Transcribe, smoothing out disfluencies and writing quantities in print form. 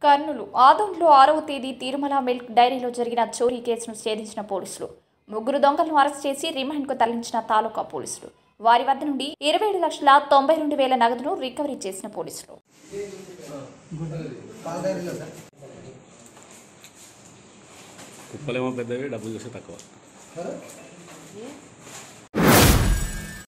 కర్నూలు ఆదోన్లో 6వ తేదీ తిరుమల మిల్క్ డైరీలో జరిగిన చోరీ కేసును ఛేదించిన పోలీసులు 3 దొంగలను అరెస్ట్ చేసి రిమాండ్కు తరలించిన తాలూకా పోలీసులు వారి వద్ద నుండి 27,92,000 నగదును రికవరీ చేసిన పోలీసులు. కుప్పలేమో పెద్దవి, డబ్బులు చూస్తే తక్కువ.